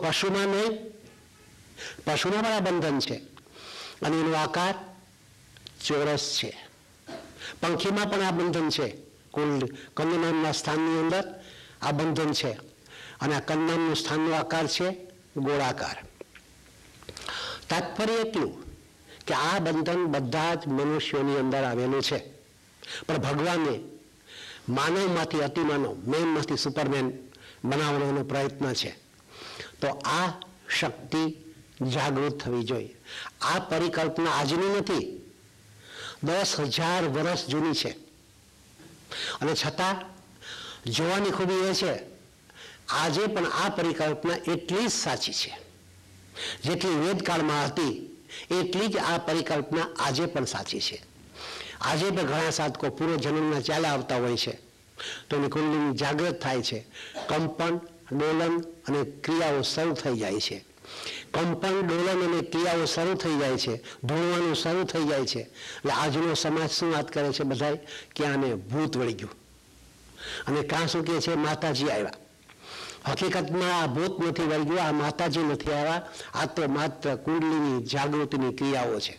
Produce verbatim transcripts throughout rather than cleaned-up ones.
પશુમાં નહીં, પશુના પણ આ બંધન છે અને એનો આકાર ચોરસ છે. પંખીમાં પણ આ બંધન છે. કુલ કંદનામના સ્થાનની અંદર આ બંધન છે અને આ કંદનામનું સ્થાનનો આકાર છે ગોળાકાર. તાત્પર્ય એટલું કે આ બંધન બધા જ મનુષ્યોની અંદર આવેલું છે, પણ ભગવાને માનવમાંથી અતિમાનવ, મેનમાંથી સુપરમેન બનાવવાનો પ્રયત્ન છે. તો આ શક્તિ જાગૃત થવી જોઈએ. આ પરિકલ્પના આજની નથી, દસ હજાર વર્ષ જૂની છે અને છતાં જોવાની ખૂબી એ છે આજે પણ આ પરિકલ્પના એટલી જ સાચી છે જેટલી વેદકાળમાં હતી, એટલી જ આ પરિકલ્પના આજે પણ સાચી છે. આજે પણ ઘણા સાધકો પૂર્વ જન્મના ચાલ્યા આવતા હોય છે તો એની કુંડલીની જાગૃત થાય છે. કંપન, ડોલન અને ક્રિયાઓ શરૂ થઈ જાય છે. કંપન, ડોલન અને ક્રિયાઓ શરૂ થઈ જાય છે, ધૂણવાનું શરૂ થઈ જાય છે. એટલે આજનો સમાજ શું વાત કરે છે બધાય કે આને ભૂત વળી ગયું અને કાં શું કહે છે માતાજી આવ્યા. હકીકતમાં આ ભૂત નથી વળી ગયું, આ માતાજી નથી આવ્યા, આ તો માત્ર કુંડલીની જાગૃતિની ક્રિયાઓ છે.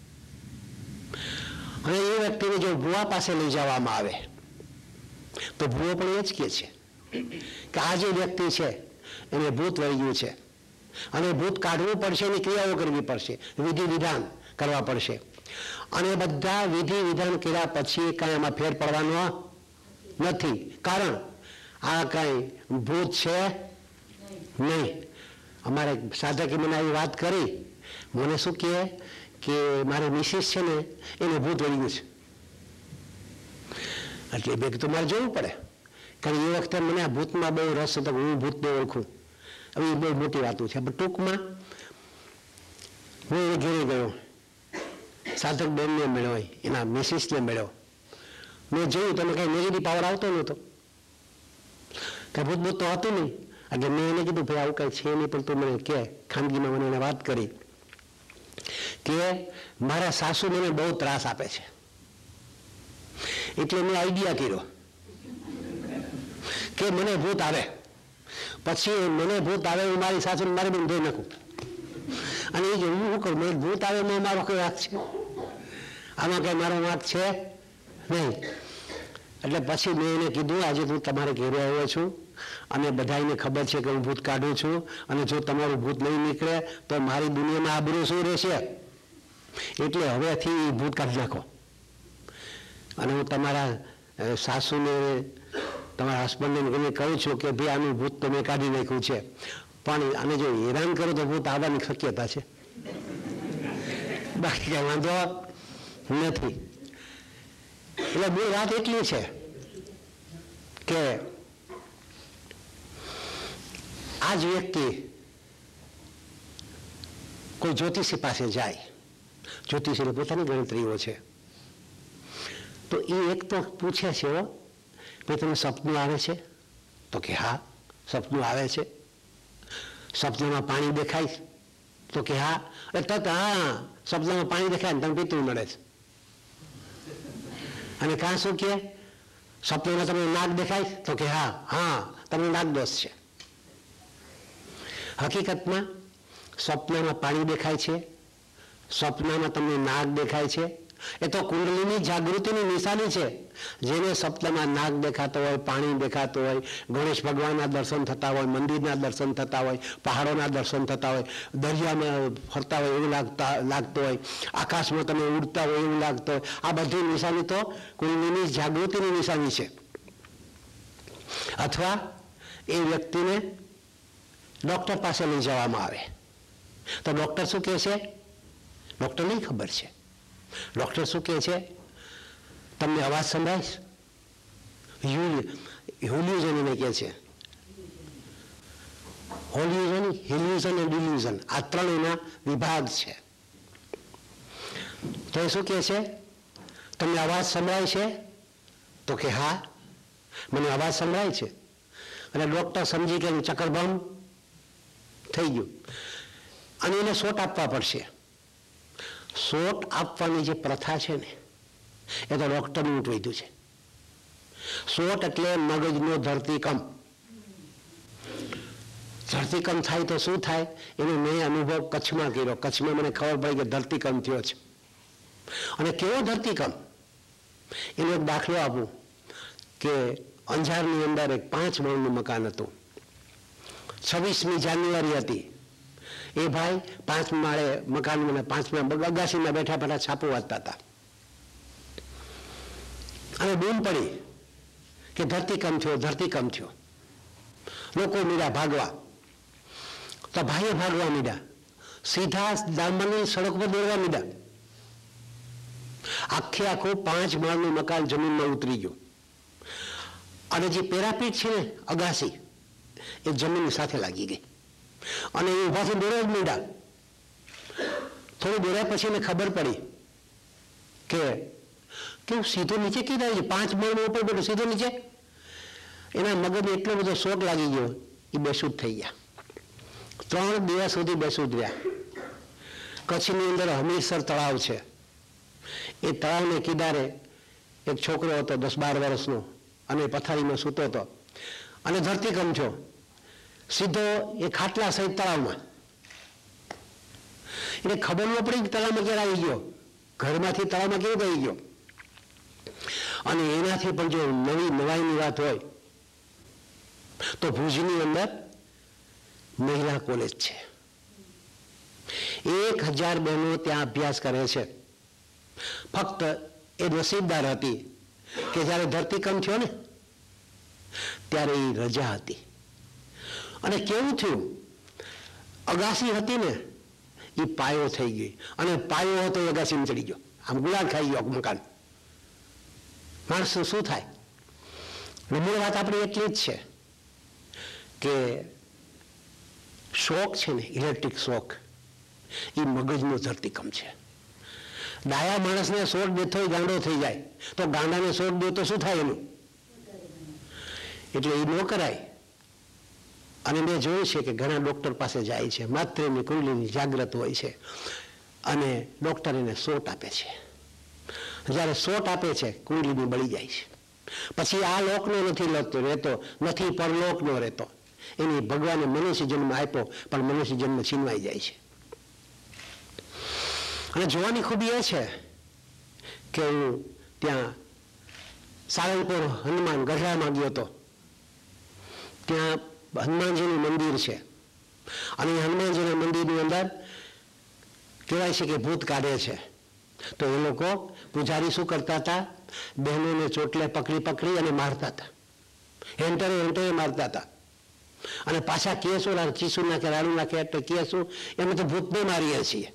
અને એ વ્યક્તિને જો ભુવા પાસે લઈ જવામાં આવે તો ભુવો પણ એ જ કહે છે કે આ જે વ્યક્તિ છે એને ભૂત વળી ગયું છે અને ભૂત કાઢવું પડશે, એની ક્રિયાઓ કરવી પડશે, વિધિ વિધાન કરવા પડશે. અને બધા વિધિ વિધાન કર્યા પછી કાંઈ એમાં ફેર પડવાનો નથી, કારણ આ કાંઈ ભૂત છે નહીં. અમારે સાધકે મને આવી વાત કરી, મને શું કહે કે મારી મિસિસ છે ને એને ભૂત વળી ગયું છે. એટલે બે તો મારે જોવું પડે, કારણ એ વખતે મને આ ભૂતમાં બહુ રસ હતો, હું ભૂતને ઓળખું. હવે એ બહુ મોટી વાતો છે, પણ ટૂંકમાં હું એને ઘેરે ગયો, સાધક બેનને મળ્યો, એના મિસિસને મળ્યો. મેં જોયું તમે કંઈ નેગેટિવ પાવર આવતો નહોતો, કંઈ ભૂત ભૂત તો હતું નહીં. એટલે મેં એને કીધું ભાઈ આવું કંઈ છે નહીં, પણ તું મને કહે. ખાનગીમાં મને એને વાત કરી કે મારા સાસુ મને બહુ ત્રાસ આપે છે. એટલે મેં આઈડિયા કર્યો કે મને ભૂત આવે, પછી મને ભૂત આવે હું મારી સાસુને મારી પણ ધોઈ નાખું. અને એ હું શું કરું, મને ભૂત આવે એમાં મારો કઈ વાંક છે? આમાં કઈ મારો વાંક છે નહીં. એટલે પછી મેં એને કીધું આજે હું તમારે ઘેરે આવ્યો છું અને બધાને ખબર છે કે હું ભૂત કાઢું છું, અને જો તમારું ભૂત નહીં નીકળે તો મારી દુનિયામાં આબરૂ શું રહેશે, એટલે હવેથી ભૂત કાઢી નાખો. અને હું તમારા સાસુને, તમારા હસબન્ડને કહું છું કે ભાઈ આનું ભૂત તો મેં કાઢી નાખ્યું છે, પણ આને જો હેરાન કરો તો ભૂત આવવાની શક્યતા છે, બાકી કઈ વાંધો નથી. એટલે બે વાત એટલી છે કે આ જ વ્યક્તિ કોઈ જ્યોતિષી પાસે જાય, જ્યોતિષીને પોતાની ગણતરીઓ છે, તો એ એક તો પૂછે છે ભાઈ તમને સપનું આવે છે? તો કે હા સપનું આવે છે. સપનામાં પાણી દેખાય? તો કે હા. એટલે તત હા સપનામાં પાણી દેખાય ને તમે પીતું મળે છે. અને કાં શું કે સપનામાં તમને નાક દેખાય? તો કે હા હા તમને નાક દોષ છે. હકીકતમાં સપનામાં પાણી દેખાય છે, સપનામાં તમને નાક દેખાય છે, એ તો કુંડલીની જાગૃતિની નિશાની છે. જેને સપનામાં નાક દેખાતો હોય, પાણી દેખાતું હોય, ગણેશ ભગવાનના દર્શન થતા હોય, મંદિરના દર્શન થતા હોય, પહાડોના દર્શન થતા હોય, દરિયામાં ફરતા હોય એવું લાગતા લાગતું હોય, આકાશમાં તમે ઉડતા હોય એવું લાગતું હોય, આ બધી નિશાની તો કુંડલીની જાગૃતિની નિશાની છે. અથવા એ વ્યક્તિને ડૉક્ટર પાસે લઈ જવામાં આવે તો ડૉક્ટર શું કહે છે? ડૉક્ટરને ખબર છે. ડૉક્ટર શું કહે છે? તમને અવાજ સંભળાય? હ્યુલ્યુઝન એને કહે છે. હોલ્યુઝન, હિલ્યુઝન અને ડિલ્યુઝન આ ત્રણ એના વિભાગ છે. તો એ શું કહે છે? તમને અવાજ સંભળાય છે? તો કે હા મને અવાજ સંભળાય છે. અને ડૉક્ટર સમજી કે ચક્કરબમ થઈ ગયું અને એને શોટ આપવા પડશે. શોટ આપવાની જે પ્રથા છે ને એ તો ડૉક્ટરનું ઉઠવાયું છે. શોટ એટલે મગજનો ધરતીકંપ. ધરતીકંપ થાય તો શું થાય એનો મેં અનુભવ કચ્છમાં કર્યો. કચ્છમાં મને ખબર પડી કે ધરતીકંપ થયો છે. અને કેવો ધરતીકંપ, એનો એક દાખલો આપું કે અંજારની અંદર એક પાંચ માળનું મકાન હતું. છવ્વીસમી જાન્યુઆરી હતી. એ ભાઈ પાંચ માળે મકાન પાંચમાં અગાસીમાં બેઠા બેઠા છાપું વાંચતા હતા અને બૂમ પડી કે ધરતીકંપ થયો, ધરતીકંપ થયો. લોકો મીડા ભાગવા, તો ભાઈએ ભાગવા મીડા, સીધા ડામરની સડક પર દોડવા મીડા. આખે આખું પાંચ માળનું મકાન જમીનમાં ઉતરી ગયું અને જે પેરાપીટ છે ને અગાસી એ જમીન સાથે લાગી ગઈ અને એ ઉભાથી દોડવા જ મીડા. થોડું દોડ્યા પછી એને ખબર પડી કે કેવું સીધો નીચે કીધા છે, પાંચ માળનો ઉપર બેઠો સીધો નીચે. એના મગજને એટલો બધો શોખ લાગી ગયો એ બેસુદ થઈ ગયા. ત્રણ દિવસ સુધી બેસુદ રહ્યા. કચ્છની અંદર હમીરસર તળાવ છે. એ તળાવને કિનારે એક છોકરો હતો દસ બાર વર્ષનો અને પથારીમાં સૂતો હતો અને ધરતીકંપ થયો. સીધો એ ખાટલા સહિત તળાવમાં. એને ખબર ન પડી કે તળાવમાં ક્યારે આવી ગયો, ઘરમાંથી તળાવમાં કેવી આવી ગયો. અને એનાથી પણ જો નવી નવાઈની વાત હોય તો ભુજની અંદર મહિલા કોલેજ છે. એક હજાર બહેનો ત્યાં અભ્યાસ કરે છે. ફક્ત એ નસીબદાર હતી કે જ્યારે ધરતીકંપ થયો ને ત્યારે એ રજા હતી. અને કેવું થયું, અગાસી હતી ને એ પાયો થઈ ગઈ અને પાયો હતો એ અગાસીમાં ચડી ગયો. આમ ગુલાલ ખાઈ ગયો મકાન. માણસ શું થાય? મૂળ વાત આપણી એટલી જ છે કે શોક છે ને, ઇલેક્ટ્રિક શોક, એ મગજનો ધરતીકંપ છે. ડાયા માણસને શોક દેતો ગાંડો થઈ જાય, તો ગાંડાને શોક દે તો શું થાય એનું? એટલે એ ન કરાય. અને મેં જોયું છે કે ઘણા ડૉક્ટર પાસે જાય છે, માત્ર એની કુંડલીની જાગ્રત હોય છે અને ડૉક્ટર એને શોટ આપે છે. જ્યારે શોટ આપે છે કુંડલીની બળી જાય છે. પછી આ લોકનો નથી લખતો રહેતો, નથી પરલોકનો રહેતો. એની ભગવાને મનુષ્ય જન્મ આપ્યો પણ મનુષ્ય જન્મ છીનવાઈ જાય છે. અને જોવાની ખૂબી એ છે કે હું ત્યાં સાળંગપુર હનુમાન ગઢડામાં ગયો હતો. ત્યાં હનુમાનજીનું મંદિર છે અને હનુમાનજીના મંદિરની અંદર કહેવાય છે કે ભૂત કાઢે છે. તો એ લોકો પૂજારી શું કરતા હતા, બહેનોને ચોટલે પકડી પકડી અને મારતા હતા, હેન્ટરે હેન્ટરે મારતા હતા. અને પાછા કેસો ચીસુ નાખે, રાડું નાખે એટલે કેસો એમ તો ભૂતને મારીએ છીએ.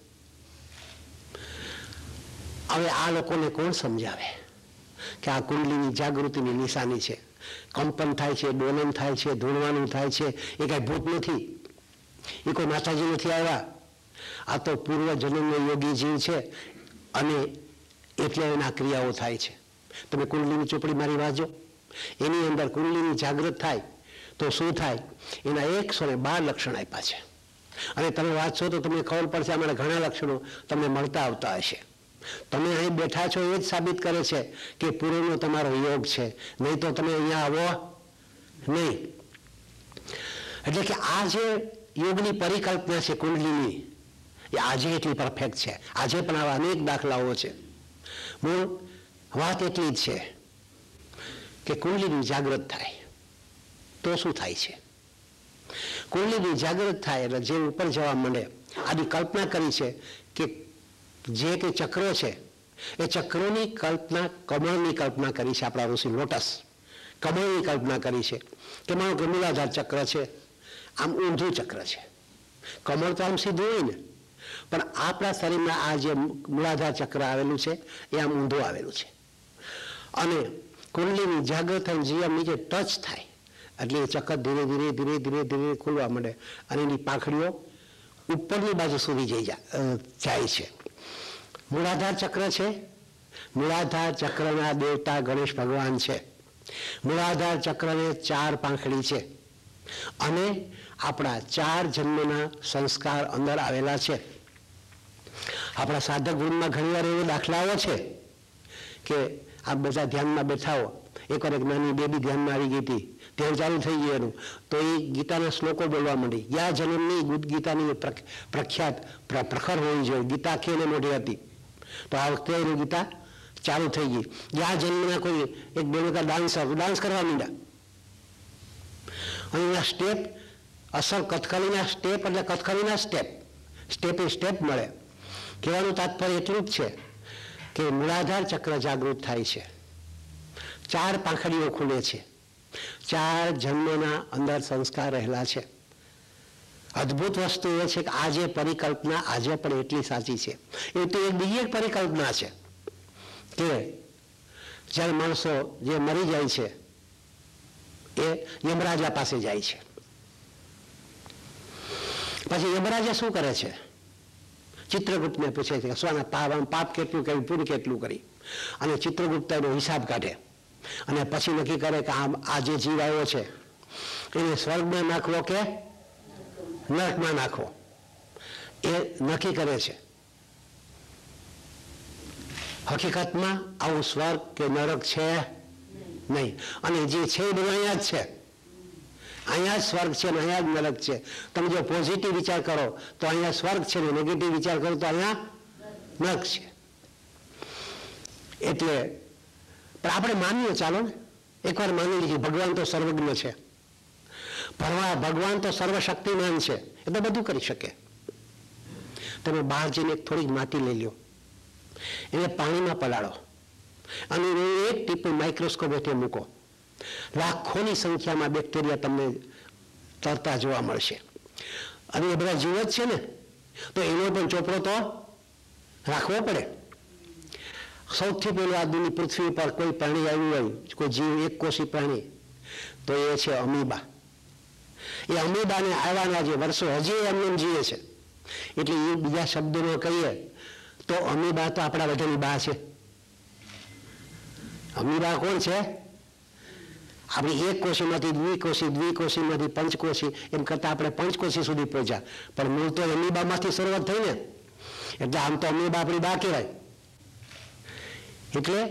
હવે આ લોકોને કોણ સમજાવે કે આ કુંડલીની જાગૃતિની નિશાની છે? કંપન થાય છે, ડોલન થાય છે, ધૂણવાનું થાય છે, એ કાંઈ ભૂત નથી, એ કોઈ માતાજી નથી આવ્યા. આ તો પૂર્વ જન્મનો યોગી જીવ છે અને એટલે એના ક્રિયાઓ થાય છે. તમે કુંડલીની ચોપડી મારી વાંચો, એની અંદર કુંડલીની જાગૃત થાય તો શું થાય એના એકસો ને બાર લક્ષણ આપ્યા છે. અને તમે વાંચશો તો તમને ખબર પડશે અમારા ઘણા લક્ષણો તમને મળતા આવતા હશે. તમે અહીં બેઠા છો એ જ સાબિત કરે છે કે પૂર્વનો તમારો યોગ છે, નહીં તો તમે અહીંયા આવો નહીં. એટલે કે આ જે યોગની પરિકલ્પના છે કુંડલીની, એ આજે એટલી પરફેક્ટ છે. આજે પણ આવા અનેક દાખલાઓ છે. મૂળ વાત એટલી જ છે કે કુંડલીની જાગૃત થાય તો શું થાય છે? કુંડલીની જાગૃત થાય એટલે જે ઉપર જવા માંડે. આની કલ્પના કરી છે કે જે કે ચક્રો છે એ ચક્રોની કલ્પના, કમળની કલ્પના કરી છે આપણા ઋષિ. લોટસ કમળની કલ્પના કરી છે કે માનો કે મૂલાધાર ચક્ર છે, આમ ઊંધું ચક્ર છે. કમળ તો આમ સીધું હોય ને, પણ આપણા શરીરમાં આ જે મૂળાધાર ચક્ર આવેલું છે એ આમ ઊંધું આવેલું છે. અને કુંડલીની જાગૃત થઈને જીવન નીચે ટચ થાય એટલે એ ચક્ર ધીરે ધીરે ધીરે ધીરે ધીરે ખુલવા માંડે અને એની પાંખડીઓ ઉપરની બાજુ સુધી જઈ જાય છે. મૂળાધાર ચક્ર છે. મૂળાધાર ચક્રના દેવતા ગણેશ ભગવાન છે. મૂળાધાર ચક્રને ચાર પાંખડી છે અને આપણા ચાર જન્મના સંસ્કાર અંદર આવેલા છે. આપણા સાધક ગુણમાં ઘણીવાર એવા દાખલાઓ છે કે આ બધા ધ્યાનમાં બેઠા હો. એકવાર એક નાની બેબી ધ્યાનમાં આવી ગઈ હતી ધ્યાન ચાલુ થઈ ગયું એનું, તો એ ગીતાના શ્લોકો બોલવા માંડી. યા જન્મની ગીતાની પ્રખ્યાત પ્રખર હોવી જોઈએ. ગીતા આખી મોટી હતી, તો આ વખતે એની ગીતા ચાલુ થઈ ગઈ. યા જન્મના કોઈ એક બે બધા ડાન્સર ડાન્સ કરવા માંડ્યા. અને એના સ્ટેપ અસલ કથકલીના સ્ટેપ એટલે કથકલીના સ્ટેપ સ્ટેપે સ્ટેપ મળે. કહેવાનું તાત્પર્ય એટલું જ છે કે મૂળાધાર ચક્ર જાગૃત થાય છે, ચાર પાંખડીઓ ખુલે છે, ચાર જન્મના અંદર સંસ્કાર રહેલા છે. અદ્ભુત વસ્તુ એ છે કે આ જે પરિકલ્પના આજે પણ એટલી સાચી છે. એ તો એક બીજી એક પરિકલ્પના છે કે જ્યારે માણસો જે મરી જાય છે એ યમરાજા પાસે જાય છે. પછી યમરાજા શું કરે છે? ચિત્રગુપ્તને પૂછે છે કે સ્વાના પાપ પાપ કેટલું કર્યું, પુણ્ય કેટલું કરી, અને ચિત્રગુપ્ત એનો હિસાબ કાઢે અને પછી નક્કી કરે કે આ આ જે જીવ આવ્યો છે એને સ્વર્ગમાં નાખવો કે નરકમાં નાખવો, એ નક્કી કરે છે. હકીકતમાં આવું સ્વર્ગ કે નરક છે નહીં, અને જે છે એ બધું અહીંયા જ છે. અહીંયા જ સ્વર્ગ છે ને અહીંયા જ નરક છે. તમે જો પોઝિટિવ વિચાર કરો તો અહીંયા સ્વર્ગ છે ને નેગેટિવ વિચાર કરો તો અહીંયા નરક છે. એટલે પણ આપણે માનીએ, ચાલો ને એકવાર માની લઈએ ભગવાન તો સર્વજ્ઞ છે, ભગવાન તો સર્વશક્તિમાન છે, એ તો બધું કરી શકે. તમે બહાર જઈને થોડીક માટી લઈ લો, એને પાણીમાં પલાળો અને એક ટીપું માઇક્રોસ્કોપ હેઠળ મૂકો, લાખોની સંખ્યામાં બેક્ટેરિયા તમને તરતા જોવા મળશે. અને એ બધા જીવ જ છે ને, તો એનો પણ ચોપડો તો રાખવો પડે. સૌથી પહેલું આ દુનિયા પૃથ્વી પર કોઈ પ્રાણી આવ્યું હોય, કોઈ જીવ એક કોષી પ્રાણી, તો એ છે અમીબા. એ અમીબાને આવ્યાના જે વર્ષો હજી એમને જીવે છે. એટલે એ બીજા શબ્દોમાં કહીએ તો અમીબા તો આપણા બધાની બા છે. અમીબા કોણ છે? આપણી એક કોશીમાંથી દ્વિકોશી, દ્વિકોશીમાંથી પંચકોશી, એમ કરતાં આપણે પંચકોશી સુધી પહોંચ્યા. પણ મૂળ તો અમીબામાંથી શરૂઆત થઈ ને, એટલે આમ તો અમીબા આપણી બા કહેવાય. એટલે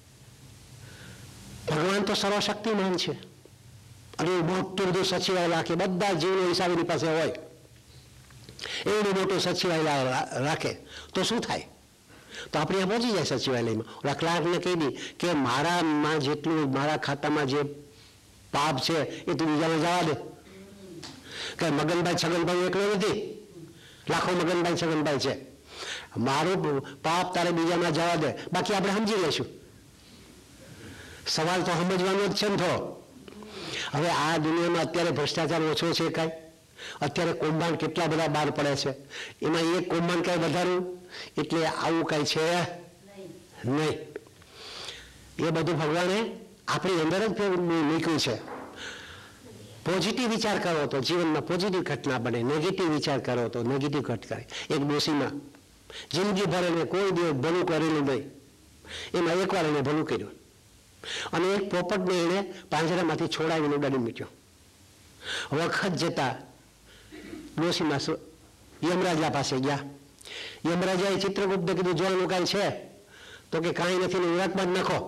ભગવાન તો સર્વશક્તિમાન છે અને મોટું બધું સચિવાય રાખે, બધા જીવનો હિસાબ એની પાસે હોય, એવડું મોટું સચિવાય રાખે તો શું થાય? તો આપણે ત્યાં પહોંચી જાય સચિવાલયમાં. ઓલા ક્લાર્કને કહી દી કે મારામાં જેટલું મારા ખાતામાં જે પાપ છે એ તું બીજાને જવા દે. કે મગનભાઈ છગનભાઈ એકલો નથી, લાખો મગનભાઈ છગનભાઈ છે. મારું પાપ તારે બીજામાં જવા દે, બાકી આપણે સમજી લઈશું. સવાલ તો સમજવાનો જ છે ને થોડો. હવે આ દુનિયામાં અત્યારે ભ્રષ્ટાચાર ઓછો છે કાંઈ? અત્યારે કૌભાંડ કેટલા બધા બહાર પડે છે, એમાં એક કૌભાંડ કાંઈ વધારું? એટલે આવું કાંઈ છે નહીં. એ બધું ભગવાને આપણી અંદર જ મૂક્યું છે. પોઝિટિવ વિચાર કરો તો જીવનમાં પોઝિટિવ ઘટના બને, નેગેટિવ વિચાર કરો તો નેગેટિવ ઘટના. એક ડોશીમાં જિંદગી ભર એને કોઈ દિવસ ભલું કરેલું નહીં, એમાં એકવાર એને ભલું કર્યું, અને એક પોપટને એને પાંજરામાંથી છોડાવીને ઉડાડી મૂક્યો. વખત જતા ડોશીમાં યમરાજા પાસે ગયા. યમરાજાએ ચિત્રગુપ્તને કીધું જોવાનું કાંઈ છે? તો કે કાંઈ નથી ને વિરાટમાં જ નાખો.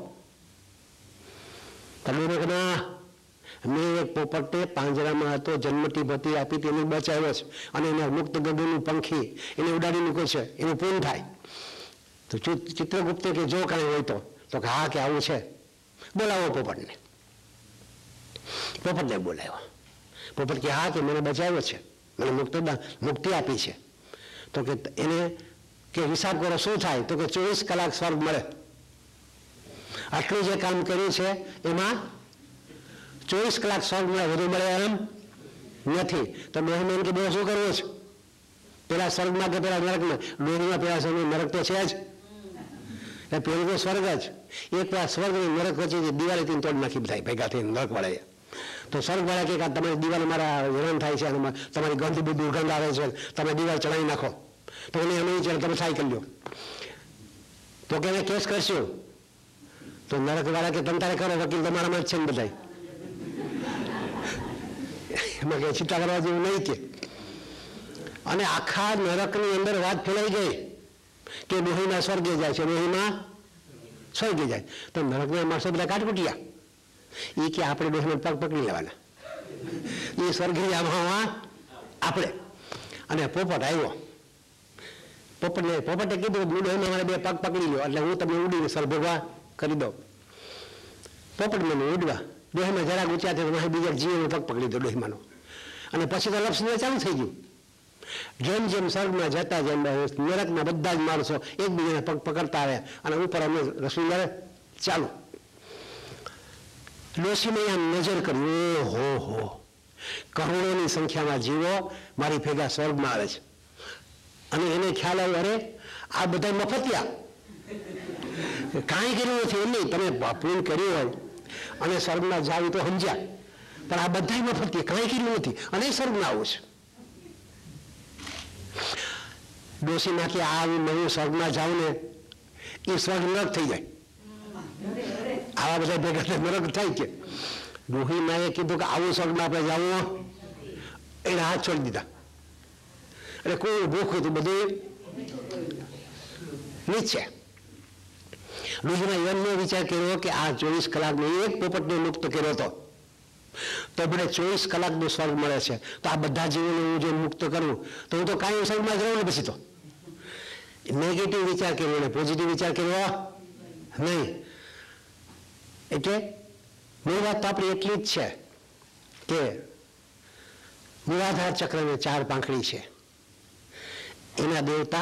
તમે કે ના, મેં એક પોપટને પાંજરામાં હતો, જન્મથી ભતી આપી તેને બચાવ્યો છે, અને એના મુક્ત ગગનનું પંખી એને ઉડાડી મૂક્યો છે, એનું પૂર્ણ થાય. તો ચિત્રગુપ્તે કે જો કાંઈ હોય તો તો કે હા કે આવું છે, બોલાવો પોપટને. પોપટને બોલાવ્યો. પોપટ કે હા કે મને બચાવ્યો છે, મને મુક્ત મુક્તિ આપી છે. તો કે એને કે હિસાબ કરો શું થાય? તો કે ચોવીસ કલાક સ્વર્ગ મળે. આટલું જે કામ કર્યું છે એમાં ચોવીસ કલાક સ્વર્ગ મળે, વધુ મળે એમ નથી. તો મહેમાન કે બે શું કરવું છે? પેલા સ્વર્ગમાં કે પેલા નરકમાં? ડોરીમાં પેલા સ્વર્ગ નરક તો છે જ, એટલે પેલું તો સ્વર્ગ જ. એક પેલા સ્વર્ગ અને નરક વચ્ચે દિવાળી થી તોડ નાખી થાય ભેગા થઈને નરક વળે. તો સ્વર્ગ વાળા કે તમારી દિવાલ મારા હેરાન થાય છે, તમારી ગંધ બધી દુર્ગંધ આવે છે, તમે દિવાલ ચડાવી નાખો. તો એને એમ વિચાર તમે સાઈ કરી લો. તો કે એને કેસ કરશું. તો નરક વાળા કે તમે તારે કરો, વકીલ તમારામાં જ છે ને બધા, એમાં કઈ ચિંતા કરવા જેવું નહીં કે. અને આખા નરકની અંદર વાત ફેલાઈ ગઈ કે ડોહીમાં સ્વર્ગે જાય છે, ડોહીમાં સ્વર્ગે જાય. તો નરકના માણસો બધા કાટકુટિયા એ કે આપણે ડોહીને પગ પકડી લેવાના, એ સ્વર્ગની આમાં આપણે. અને પોપટ આવ્યો, પોપટને પોપટે કીધું ડોહીને મારે બે પગ પકડી લો એટલે હું તમને ઉડીને સરભોગવા કરી દઉં. પોપટ મને ઉડવા ડોહીમાં જરા ઊંચા થયો, બીજા જીવનો પગ પકડી દો ડોહીમાંનો. અને પછી તો લપસી ચાલુ થઈ ગયું. જેમ જેમ સ્વર્ગમાં જતા જેમ નરકના બધા જ માણસો એકબીજાને પગ પકડતા આવ્યા અને ઉપર અમે રસોઈ કરે ચાલુ. ડોશીને આમ નજર કરી, ઓ હો હો, કરોડોની સંખ્યામાં જીવો મારી ભેગા સ્વર્ગમાં આવે છે. અને એને ખ્યાલ આવ્યો, અરે આ બધા મફતિયા, કાંઈ કર્યું નથી. એમ નહીં, તમે પૂર્ણ કર્યું હોય અને સ્વર્ગમાં જાવ તો સમજ્યા, પણ આ બધા મફતિયા, કાંઈ કર્યું નથી અને સ્વર્ગમાં આવું છે. ડોશી નાખી આ નવું સ્વર્ગમાં જાવ ને એ સ્વર્ગ નરક થઈ જાય. આવા બધા ભેગા નરક થાય કે ડોહી માએ કીધું કે આવું સ્વર્ગમાં આપણે જવું, એને હાથ છોડી દીધા. એટલે કોઈ ભૂખ હતું બધું નીચે. ડોહીમાં એમનો વિચાર કર્યો કે આ ચોવીસ કલાકનો એક પોપટને મુક્ત કર્યો હતો તો મને ચોવીસ કલાકનો સ્વર્ગ મળે છે, તો આ બધા જીવોને હું જો મુક્ત કરું તો હું તો કાંઈ સ્વર્ગમાં જ રહું ને. પછી તો નેગેટિવ વિચાર કર્યો અને પોઝિટિવ વિચાર કર્યો નહીં. એટલે મૂળ વાત તો આપણી એટલી જ છે કે મૂળાધાર ચક્રને ચાર પાંખડી છે. એના દેવતા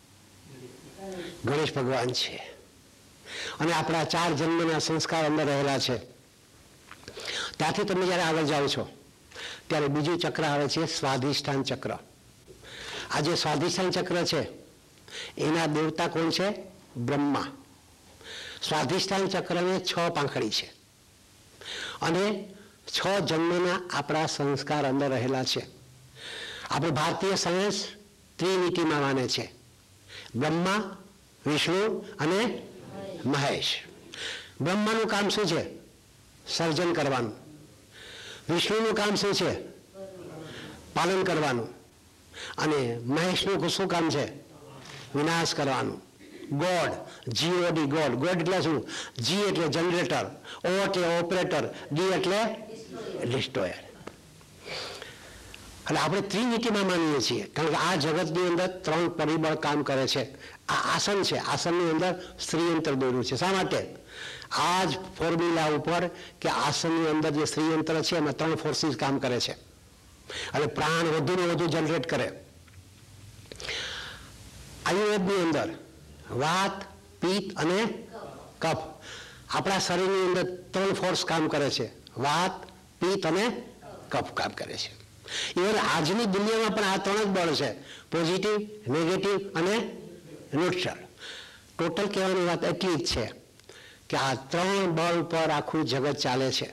ગણેશ ભગવાન છે અને આપણા ચાર જન્મના સંસ્કાર અંદર રહેલા છે. ત્યાંથી તમે જ્યારે આગળ જાઓ છો ત્યારે બીજું ચક્ર આવે છે સ્વાધિષ્ઠાન ચક્ર. આ જે સ્વાધિષ્ઠાન ચક્ર છે એના દેવતા કોણ છે? બ્રહ્મા. સ્વાધિષ્ઠાન ચક્રને છ પાંખડી છે અને છ જન્મના આપણા સંસ્કાર અંદર રહેલા છે. આપણે ભારતીય સાયન્સ ત્રિનીતિમાં માને છે, બ્રહ્મા, વિષ્ણુ અને મહેશ. બ્રહ્માનું કામ શું છે? સર્જન કરવાનું. વિષ્ણુનું કામ શું છે? પાલન કરવાનું. અને મહેશનું શું કામ છે? વિનાશ કરવાનું. God, જીઓડી, God. ગોડ એટલે શું? જી એટલે જનરેટર, ઓ એટલે ઓપરેટર, ડી એટલે ડિસ્ટ્રોયર. એટલે આપણે ત્રિનીતિમાં માનીએ છીએ કારણ કે આ જગતની અંદર ત્રણ પરિબળ કામ કરે છે. આ આસન છે, આસનની અંદર સ્ત્રીયંત્ર દોર્યું છે. શા માટે? આ જ ફોર્મ્યુલા ઉપર કે આસનની અંદર જે સ્ત્રીયંત્ર છે એમાં ત્રણ ફોર્સીસ કામ કરે છે અને પ્રાણ વધુ ને વધુ જનરેટ કરે. આયુર્વેદની અંદર વાત, પિત્ત અને કફ. આપણા શરીરની અંદર ત્રણ ફોર્સ કામ કરે છે, વાત, પિત્ત અને કફ કામ કરે છે. ઇવન આજની દુનિયામાં પણ આ ત્રણ જ બળ છે, પોઝિટિવ, નેગેટિવ અને ન્યુટ્રલ. ટોટલ કહેવાની વાત એટલી જ છે કે આ ત્રણ બળ પર આખું જગત ચાલે છે.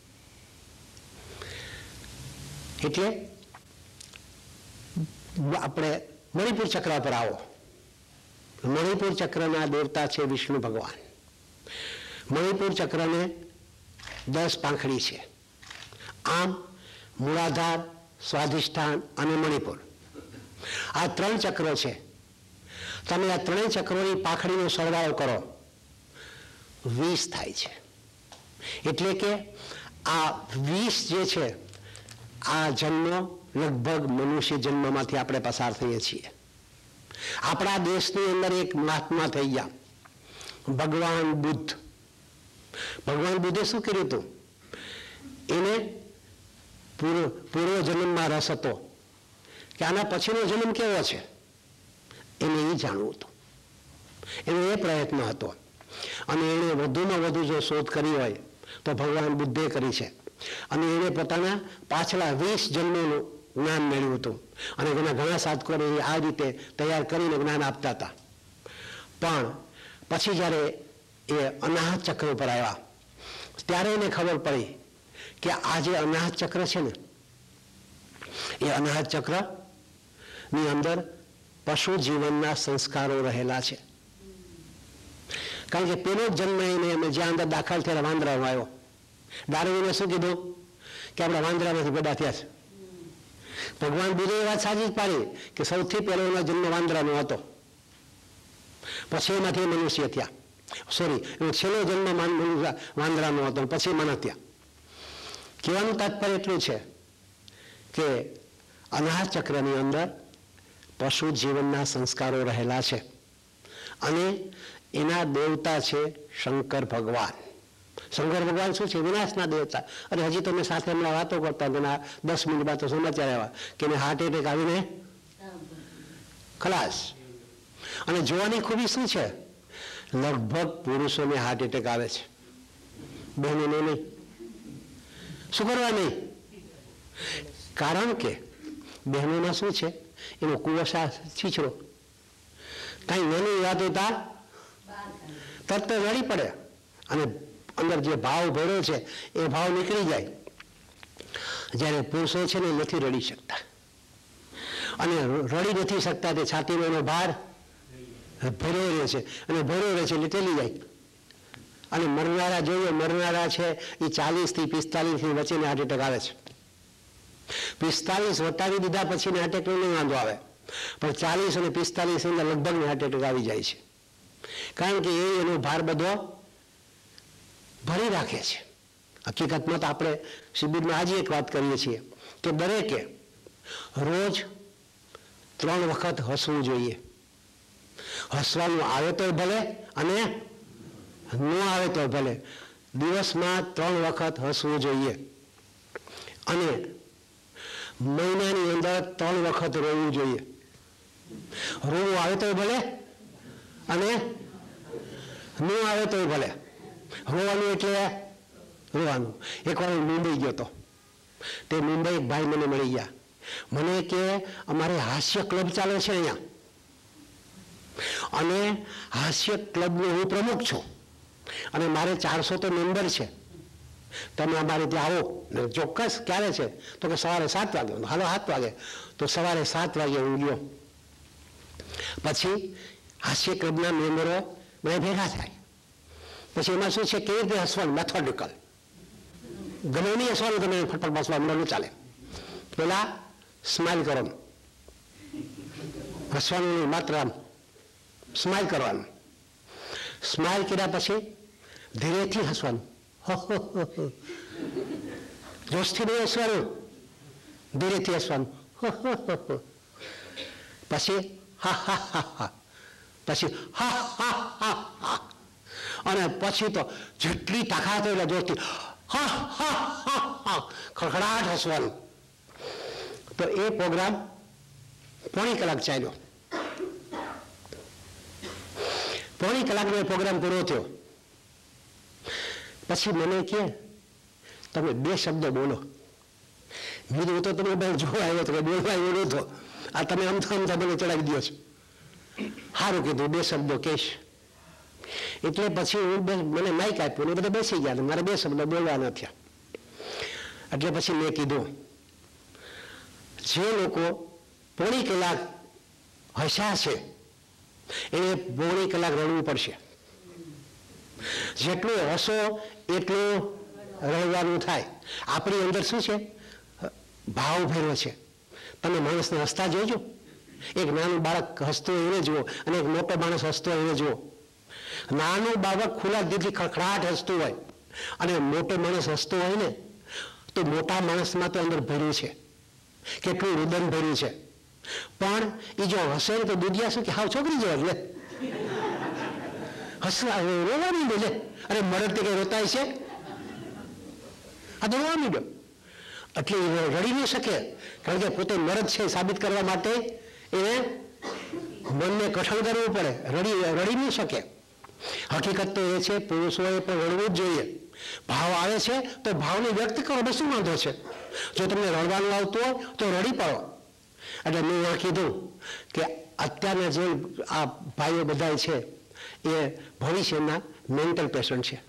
એટલે આપણે મણિપુર ચક્ર પર આવો. મણિપુર ચક્રના દેવતા છે વિષ્ણુ ભગવાન. મણિપુર ચક્રને દસ પાંખડી છે. આમ મૂળાધાર, સ્વાધિષ્ઠાન અને મણિપુર આ ત્રણ ચક્રો છે. તમે આ ત્રણેય ચક્રોની પાંખડીનો સરવાળો કરો, વીસ થાય છે. એટલે કે આ વીસ જે છે આ જન્મ લગભગ મનુષ્ય જન્મમાંથી આપણે પસાર થઈએ છીએ. આપણા દેશની અંદર એક મહાત્મા થઈ ગયા, ભગવાન બુદ્ધ. ભગવાન બુદ્ધે શું કર્યું હતું? એને પૂર્વ પૂર્વ જન્મમાં રસ હતો કે આના પછીનો જન્મ કેવો છે એને એ જાણવું હતું. એનો એ પ્રયત્ન હતો અને એણે વધુમાં વધુ જો શોધ કરી હોય તો ભગવાન બુદ્ધે કરી છે. અને એણે પોતાના પાછલા વીસ જન્મોનું જ્ઞાન મેળવ્યું હતું અને એના ઘણા સાધકોને આ રીતે તૈયાર કરીને જ્ઞાન આપતા હતા. પણ પછી જ્યારે એ અનાહત ચક્ર ઉપર આવ્યા ત્યારે એને ખબર પડી કે આ જે અનાહત ચક્ર છે ને એ અનાહત ચક્રની અંદર પશુ જીવનના સંસ્કારો રહેલા છે. કારણ કે પેલો જ જન્મ એને અમે જ્યાં અંદર દાખલ થયેલા વાંદરામાં આવ્યો. ડાર્વિને શું કીધું કે આપણે વાંદરામાંથી પેદા થયા છે. ભગવાન બુદ્ધે એ વાત સાચી જ પાડી કે સૌથી પહેલો એનો જન્મ વાંદરાનો હતો, પછી એમાંથી મનુષ્ય થયા. સોરી એનો છેલ્લો જન્મ વાંદરાનો હતો, પછી મનત્યા. કહેવાનું તાત્પર્ય એટલું છે કે અનાહત ચક્રની અંદર પશુ જીવનના સંસ્કારો રહેલા છે અને એના દેવતા છે શંકર ભગવાન. શંકર ભગવાન શું છે? વિનાશના દેવતા. અને હજી તમે સાથે હમણાં વાતો કરતા તેના દસ મિનિટ બાદ તો સમાચાર આવ્યા કે એને હાર્ટ એટેક આવીને ખલાસ. અને જોવાની ખૂબી શું છે? લગભગ પુરુષોને હાર્ટ એટેક આવે છે, બહેનોને નહીં. શું કરવા નહીં? કારણ કે બહેનોમાં શું છે? એનો કુવસા છીછરો કઈ નાની વાત હોતા તરત લડી પડે અને અંદર જે ભાવ ભર્યો છે એ ભાવ નીકળી જાય. જ્યારે પુરુષો છે ને નથી રડી શકતા અને રડી નથી શકતા તે છાતીનો એનો ભાર ભર્યો રહે છે અને ભર્યો રહે છે એટલે તેલી જાય. અને મરનારા જોઈએ, મરનારા છે એ ચાલીસ થી પિસ્તાલીસ ની વચ્ચેને હાર્ટ એટેક આવે છે. પિસ્તાલીસ વટાવી દીધા પછી હાર્ટ એટેક નહીં વાંધો આવે, પણ ચાલીસ અને પિસ્તાલીસ ની લગભગ હાર્ટ એટેક આવી જાય છે. કારણ કે એ એનો ભાર બધો ભરી રાખે છે. હકીકતમાં તો આપણે શિબિરમાં આજે એક વાત કરીએ છીએ કે દરેકે રોજ ત્રણ વખત હસવું જોઈએ. હસવાનું આવે તો ભલે અને ન આવે તો ભલે, દિવસમાં ત્રણ વખત હસવું જોઈએ. અને મહિનાની અંદર ત્રણ વખત રોવું જોઈએ. રોવું આવે તો ભલે અને ન આવે તો ભલે. રોવાનું એટલે રોવાનું. એકવાર હું મુંબઈ ગયો હતો, તે મુંબઈ એક ભાઈ મને મળી ગયા. મને કે અમારે હાસ્ય ક્લબ ચાલે છે અહીંયા અને હાસ્ય ક્લબનો હું પ્રમુખ છું અને મારે ચારસો તો મેમ્બર છે, તમે અમારે ત્યાં આવો. ચોક્કસ ક્યારે છે? તો કે સવારે સાત વાગે. હાલો સાત વાગે. તો સવારે સાત વાગે હું ગયો. પછી હાસ્ય ક્લબના મેમ્બરો મને ભેગા થાય. પછી એમાં શું છે? કેવી રીતે હસવાનું? મેથોડિકલ. ગમે નહીં હસવાનું, તમે ફટફટ હસવા મળવાનું ચાલે. પેલા સ્માઇલ કરો, હસવાનું નહીં, માત્ર આમ સ્માઇલ કરવાનું. સ્માઇલ કર્યા પછી ધીરેથી હસવાનું. જોશથી નહીં હસવાનું, ધીરેથી હસવાનું. પછી હા હા હા હા, પછી હા હા હા હા, અને પછી તો જેટલી તાકાત હોય એટલે જોશથી હા હા હા હા, ખડખડાટ હસવાનું. તો એ પ્રોગ્રામ પોણી કલાક ચાલ્યો. પોણી કલાકનો એ પ્રોગ્રામ પૂરો થયો. પછી મને કે તમે બે શબ્દ બોલો. મેં કીધું તો તમે બહાર જોવા આવ્યો તો કે બોલવા આવ્યો નહોતો, આ તમે અમથા અમથા મને ચડાવી દો છો. સારું કીધું, બે શબ્દો કહીશ. એટલે પછી હું મને માઇક આપ્યું ને બધા બેસી ગયા, મારે બે શબ્દો બોલવાના થયા. એટલે પછી મેં કીધું, જે લોકો પોણી કલાક હસ્યા છે એને પોણી કલાક રડવું પડશે. જેટલું હસો એટલું રડવાનું થાય. આપણી અંદર શું છે? ભાવ ભર્યો છે. તમે માણસને હસતા જોજો. એક નાનું બાળક હસતું હોય એને જુઓ અને એક મોટો માણસ હસતો હોય એને જુઓ. નાનું બાળક ખુલ્લા દિલથી ખડખડાટ હસતું હોય અને મોટો માણસ હસતો હોય ને તો મોટા માણસમાં તો અંદર ભર્યું છે, કેટલું રુદન ભર્યું છે. પણ એ જો હસે ને તો દુનિયા શું કે હાવ છોકરી જેવા લે હસવા રોવા માંડે લે. અરે મરદ તે કઈ રોતાય છે? આ તો રોવા માંડ્યો. એટલે રડી નહીં શકે, કારણ કે પોતે મરદ છે સાબિત કરવા માટે એને મનને કઠણ કરવું પડે. રડી રડી નહીં શકે. હકીકત તો એ છે પુરુષોએ પણ રડવું જ જોઈએ. ભાવ આવે છે તો ભાવને વ્યક્ત કરો, બસ શું વાંધો છે? જો તમને રડવાનું આવતું હોય તો રડી પડો. એટલે મેં એ કીધું કે અત્યારના જે આ ભાઈઓ બધા છે એ ભવિષ્યના મેન્ટલ પેશન્ટ છે.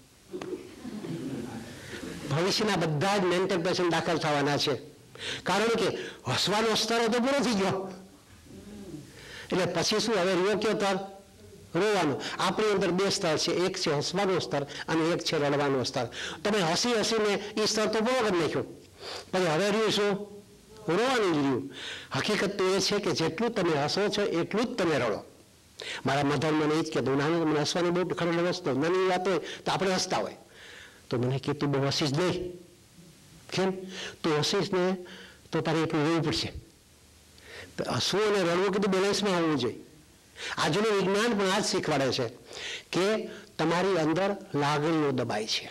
ભવિષ્યના બધા જ મેન્ટલ પેશન્ટ દાખલ થવાના છે. કારણ કે હસવાનો સ્તર તો પૂરો થઈ ગયો. એટલે પછી શું? હવે રહ્યો કયો તર? રોવાનું. આપણી અંદર બે સ્તર છે, એક છે હસવાનો સ્તર અને એક છે રડવાનો સ્તર. તમે હસી હસીને એ સ્તર તો પૂરો કરી નાખ્યો, પછી હવે રહ્યું શું? રોવાનું જ રહ્યું. હકીકત તો એ છે કે જેટલું તમે હસો છો એટલું જ તમે રડો. મારા મધર મને એ જ કહેતું, નાનું મને હસવાની બહુ ખરેખર વસ્તુ, નાની વાત હોય તો આપણે હસતા હોય, તો મને કે તું બહુ હસીશ નહીં. કેમ? તું હસીશ ને તો તારે એટલું રહેવું પડશે. તો હસવું અને રડવું કીધું બેલેન્સમાં આવવું જોઈએ. આજનું વિજ્ઞાન પણ આ જ શીખવાડે છે કે તમારી અંદર લાગણીઓ દબાય છે.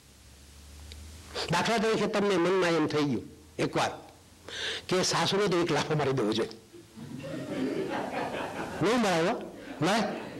દાખલા તરીકે તમને મનમાં એમ થઈ ગયું એકવાર કે સાસુને તો એક લાફો મારી દેવો જોઈએ. નહીં મરાયો? ના,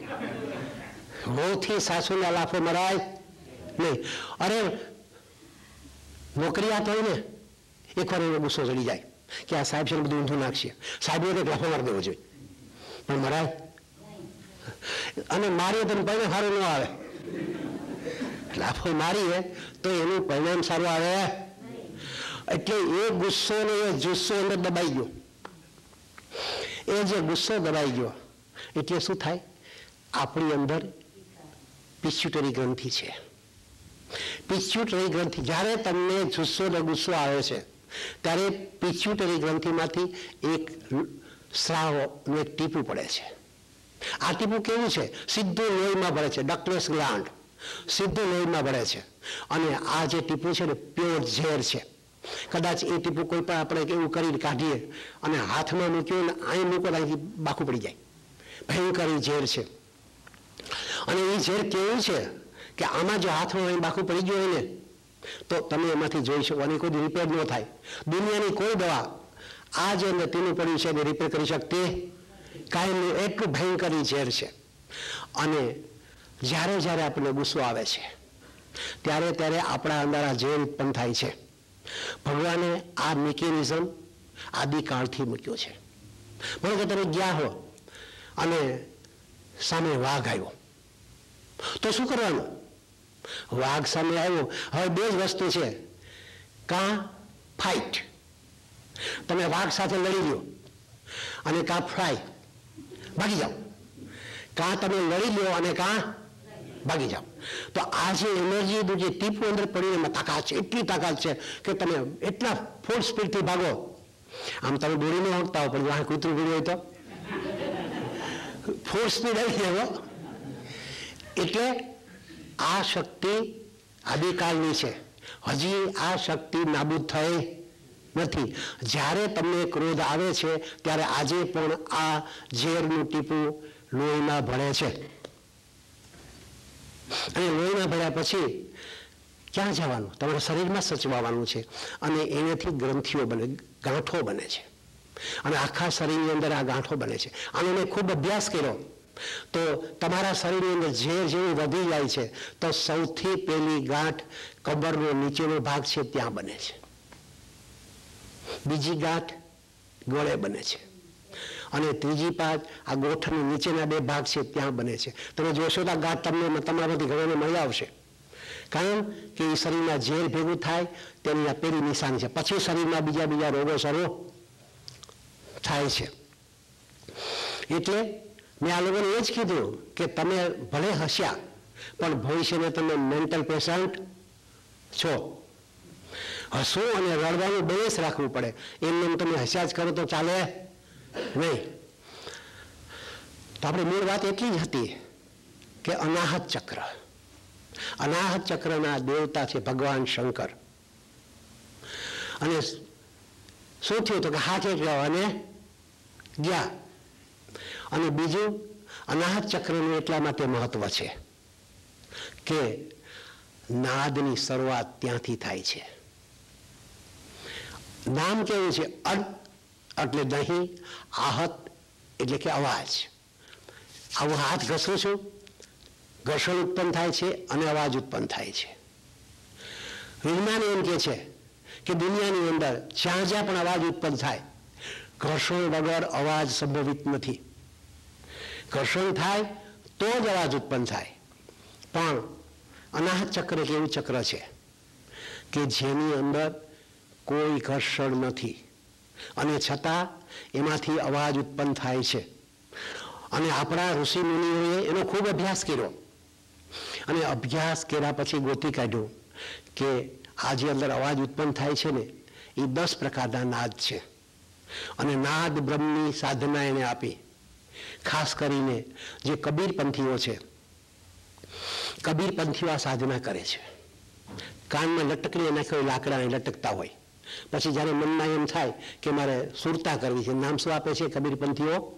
મોથી સાસુને લાફો મરાય નહીં. અરે નોકરિયાત હોય ને એકવાર એનો ગુસ્સો ચડી જાય કે આ સાહેબ છે બધું ઊંધું નાખશે, સાહેબને તો લાફો મારી દેવો જોઈએ, પણ મરાય. અને મારીએ તો પરિણામ સારું ન આવે. લાફો મારીએ તો એનું પરિણામ સારું આવે. એટલે એ ગુસ્સો ને એ જુસ્સો અંદર દબાઈ ગયો. એ જે ગુસ્સો દબાઈ ગયો એટલે શું થાય? આપણી અંદર પિચ્યુટરી ગ્રંથિ છે. પિચ્યુટરી ગ્રંથિ, જ્યારે તમને જુસ્સો ને ગુસ્સો આવે છે ત્યારે પિચ્યુટરી ગ્રંથિમાંથી એક સ્રાવનું એક ટીપું પડે છે. આ ટીપું કેવું છે? સીધું લોહીમાં ભળે છે. ડકલેસ ગ્લાન્ડ સીધું લોહીમાં ભળે છે. અને આ જે ટીપું છે ને પ્યોર ઝેર છે. કદાચ એ ટીપું કોઈ પણ આપણે એવું કરીને કાઢીએ અને હાથમાં મૂક્યું ને અહીં મૂકો ત્યાંથી બાકું પડી જાય. ભયંકર ઝેર છે. અને એ ઝેર કેવું છે કે આમાં જો હાથમાં અહીં બાકું પડી ગયું હોય ને તો તમે એમાંથી જોઈ શકો અને કોઈ રિપેર ન થાય. દુનિયાની કોઈ દવા આ જે અંદર ટીનું પડ્યું છે એને રિપેર કરી શકતી કાંઈ નહીં. એટલું ભયંકર ઝેર છે. અને જ્યારે જ્યારે આપણને ગુસ્સો આવે છે ત્યારે ત્યારે આપણા અંદર આ ઝેર ઉત્પન્ન થાય છે. ભગવાને આ મિકેનિઝમ આદિકાળથી મૂક્યો છે. મને કે તમે ગયા હો અને સામે વાઘ આવ્યો તો શું કરવાનું? વાઘ સામે આવ્યો, હવે બે જ વસ્તુ છે, કાં ફાઇટ, તમે વાઘ સાથે લડી લ્યો, અને કાં ફ્લાય, ભાગી જાઓ. કાં તમે લડી લ્યો અને કાં ભાગી જાઓ. તો આ જે એનર્જીનું જે ટીપું અંદર પડીને એમાં તાકાત છે, એટલી તાકાત છે કે તમે એટલા ફૂલ સ્પીડથી ભાગો. આમ તમે દોડી ન શકતા હો, પણ વાહ કૂતરું ગયું હોય તો ફૂલ સ્પીડ આવી જાય. એટલે આ શક્તિ આદિકાળની છે. હજી આ શક્તિ નાબૂદ થઈ નથી. જ્યારે તમને ક્રોધ આવે છે ત્યારે આજે પણ આ ઝેરનું ટીપું લોહીમાં ભળે છે. અને લોહીમાં ભળ્યા પછી ક્યાં જવાનું? તમારા શરીરમાં સચવાવાનું છે. અને એનાથી ગ્રંથિઓ બને, ગાંઠો બને છે. અને આખા શરીરની અંદર આ ગાંઠો બને છે. આનો મેં ખૂબ અભ્યાસ કર્યો તો તમારા શરીરની અંદર ઝેર જેવું વધી જાય છે તો સૌથી પહેલી ગાંઠ કમરનો નીચેનો ભાગ છે ત્યાં બને છે. બીજી ગાંઠ ગળે બને છે. અને ત્રીજી પાંચ આ ગોઠની નીચેના બે ભાગ છે ત્યાં બને છે. તમે જોશો તો આ ગાંઠ તમને તમારામાંથી ઘણાને મળી આવશે. કારણ કે એ શરીરમાં ઝેર ભેગું થાય તેની આ પેલી નિશાની છે. પછી શરીરમાં બીજા બીજા રોગો શરૂ થાય છે. એટલે મેં આ લોકોને એ જ કીધું કે તમે ભલે હસ્યા પણ ભવિષ્યમાં તમે મેન્ટલ પેશન્ટ છો. હસવું અને રડવાનું બેલેન્સ રાખવું પડે. એમને તમે હસ્યા જ કરો તો ચાલે નહીં. તો આપણી મૂળ વાત એટલી જ હતી કે અનાહત ચક્ર, અનાહત ચક્રના દેવતા છે ભગવાન શંકર. અને શું થયું તો કે હાથે ગયો અને ગયા. અને બીજું અનાહત ચક્રનું એટલા માટે મહત્વ છે કે નાદની શરૂઆત ત્યાંથી થાય છે. નામ કેવું છે? અડ એટલે દહીં, આહત એટલે કે અવાજ. આવું હાથ ઘસું છું, ઘર્ષણ ઉત્પન્ન થાય છે અને અવાજ ઉત્પન્ન થાય છે. વિજ્ઞાન એમ કે છે કે દુનિયાની અંદર જ્યાં જ્યાં પણ અવાજ ઉત્પન્ન થાય ઘર્ષણ વગર અવાજ સંભવિત નથી. ઘર્ષણ થાય તો જ અવાજ ઉત્પન્ન થાય. પણ અનાહત ચક્ર એક એવું ચક્ર છે કે જેની અંદર કોઈ ઘર્ષણ નથી અને છતાં એમાંથી અવાજ ઉત્પન્ન થાય છે. અને આપણા ઋષિ મુનિઓએ એનો ખૂબ અભ્યાસ કર્યો અને અભ્યાસ કર્યા પછી ગોતી કાઢ્યું કે આ જે અંદર અવાજ ઉત્પન્ન થાય છે ને એ દસ પ્રકારના નાદ છે. અને નાદ બ્રહ્મની સાધના એને આપી ખાસ કરીને જે કબીરપંથીઓ છે, કબીરપંથીઓ આ સાધના કરે છે. કાનમાં લટકડી નાખે લાકડા લટકતા હોય, પછી જ્યારે મનમાં એમ થાય કે મારે સુરતા કરવી છે, નામ શું આપે છે કબીરપંથીઓ?